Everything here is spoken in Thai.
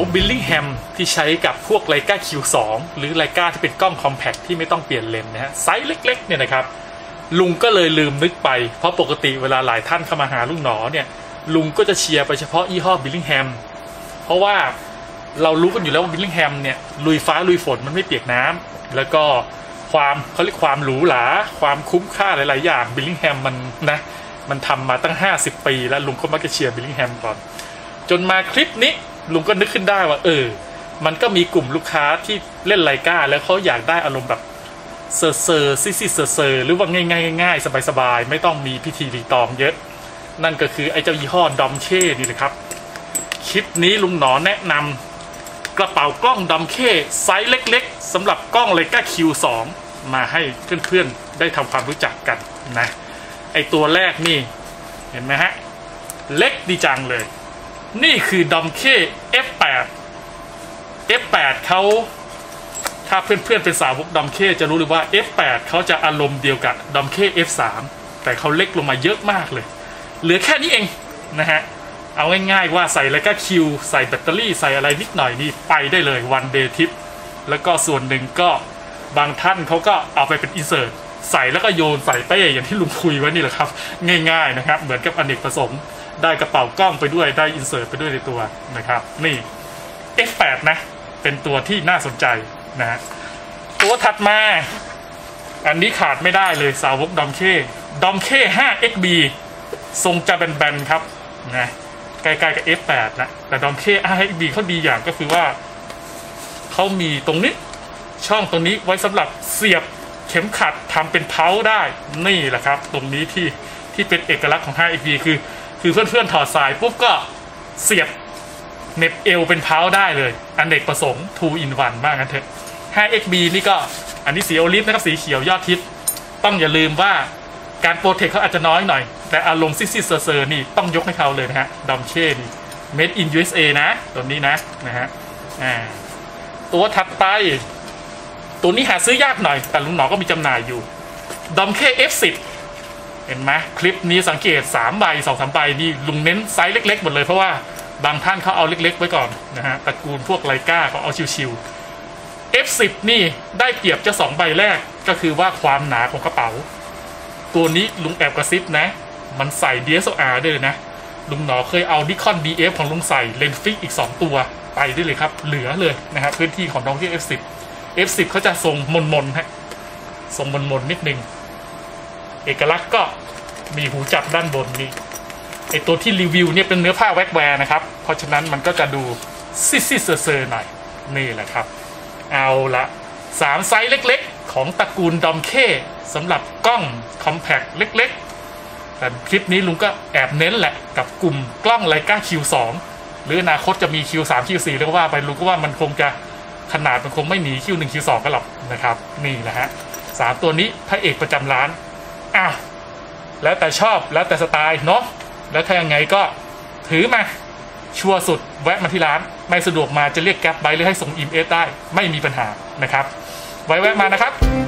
บิลลิงแฮมที่ใช้กับพวกไลกา Q2 หรือไลกาที่เป็นกล้องคอมแพคที่ไม่ต้องเปลี่ยนเลนส์นะฮะไซส์เล็กๆเนี่ยนะครับลุงก็เลยลืมนึกไปเพราะปกติเวลาหลายท่านเข้ามาหาลุงหนอเนี่ยลุงก็จะเชียร์ไปเฉพาะยี่ห้อบิลลิงแฮมเพราะว่าเรารู้กันอยู่แล้วว่าบิลลิงแฮมเนี่ยลุยฟ้าลุยฝนมันไม่เปียกน้ำแล้วก็เขาเรียกความหรูหราความคุ้มค่าหลายๆอย่างบิลลิงแฮมมันทำมาตั้ง50 ปีแล้วลุงก็มักจะเชียร์บิลลิงแฮมก่อนจนมาคลิปนี้ลุงก็นึกขึ้นได้ว่ามันก็มีกลุ่มลูกค้าที่เล่นไลกาแล้วเขาอยากได้อารมณ์แบบเซอร์ซิเซอร์หรือว่าง่ายสบายไม่ต้องมีพิธีรีตองเยอะนั่นก็คือไอ้เจ้ายี่ห้อดอมเช่นี่แหละครับคลิปนี้ลุงหนอแนะนำกระเป๋ากล้องดอมเช่ไซส์เล็กๆสำหรับกล้องไลกา Q2 มาให้เพื่อนๆได้ทำความรู้จักกันนะไอตัวแรกนี่เห็นไหมฮะเล็กดีจังเลยนี่คือดอมเช่ F8 เขาถ้าเพื่อนๆเป็นสาวกดอมเช่จะรู้เลยว่า F8 เขาจะอารมณ์เดียวกับดอมเช่ F3 แต่เขาเล็กลงมาเยอะมากเลยเหลือแค่นี้เองนะฮะเอาง่ายๆว่าใส่ไลกา Q ใส่แบตเตอรี่ใส่อะไรนิดหน่อยนี่ไปได้เลยวันเดย์ทริปแล้วก็ส่วนหนึ่งก็บางท่านเขาก็เอาไปเป็นอินเสิร์ตใส่แล้วก็โยนใส่เป้อย่างที่ลุงคุยไว้นี่แหละครับง่ายๆนะครับเหมือนกับอเนกประสงค์ได้กระเป๋ากล้องไปด้วยได้อินเสิร์ตไปด้วยในตัวนะครับนี่ F8 นะเป็นตัวที่น่าสนใจนะฮะตัวถัดมาอันนี้ขาดไม่ได้เลยสาวกดอมเช่ 5XB ทรงจะแบนๆครับนะใกล้ๆกับ F8 นะแต่ดอมเช่ 5XB เขาดีอย่างก็คือว่าเขามีตรงนี้ช่องตรงนี้ไว้สำหรับเสียบเข็มขัดทำเป็นเพาได้นี่แหละครับตรงนี้ที่เป็นเอกลักษณ์ของ 5XB คือเพื่อนๆถอดสายปุ๊บก็เสียบเน็บเอวเป็นเพาได้เลยอเนกประสงค์ 2 in 1มากกันเถอะ 5XB นี่ก็อันนี้สีโอลิฟนะครับสีเขียวยอดฮิตต้องอย่าลืมว่าการโปรเทคเขาอาจจะน้อยหน่อยแต่อารมณ์ซิเซอร์นี่ต้องยกให้เขาเลยนะฮะดอมเช่นี่ Made in USA นะตัวนี้นะฮะตัวถัดไปตัวนี้หาซื้อยากหน่อยแต่ลุงหนอก็มีจำหน่ายอยู่ดอมเช่ F10 เห็นไหมคลิปนี้สังเกต3 ใบ 2-3 ใบนี่ลุงเน้นไซส์เล็กๆหมดเลยเพราะว่าบางท่านเขาเอาเล็กๆไว้ก่อนนะฮะตระกูลพวกไลกาเขาเอาชิวๆ F10 นี่ได้เปรียบเจ้า2 ใบแรกก็คือว่าความหนาของกระเป๋าตัวนี้ลุงแอบกระซิบนะมันใส่ DSLR ด้วยนะลุงหนอเคยเอา Nikon DF ของลุงใส่เลนส์ฟิกอีก2 ตัวไปได้เลยครับเหลือเลยนะครับพื้นที่ของดอมเช่ F10 เขาจะทรงมนฮะทรงมนนิดนึงเอกลักษณ์ก็มีหูจับด้านบนนี่ไอตัวที่รีวิวเนี่ยเป็นเนื้อผ้าแว็กแวร์นะครับเพราะฉะนั้นมันก็จะดูซิเซอร์หน่อยนี่แหละครับเอาละ3 ไซส์เล็กๆของตระกูลดอมเช่สำหรับกล้องคอมแพคเล็กๆแต่คลิปนี้ลุงก็แอบเน้นแหละกับกลุ่มกล้องไลกา Q2 หรืออนาคตจะมี Q3 Q4 เรียกว่าไปลุงก็ว่ามันคงจะขนาดมันคงไม่หนี Q1 Q2 กันหรอกนะครับนี่แหละฮะ3 ตัวนี้พระเอกประจำร้านแล้วแต่ชอบแล้วแต่สไตล์เนาะแล้วถ้ายังไงก็ถือมาชัวร์สุดแวะมาที่ร้านไม่สะดวกมาจะเรียกแก๊ปไบหรือให้ส่งEMSได้ไม่มีปัญหานะครับไว้แวะมานะครับ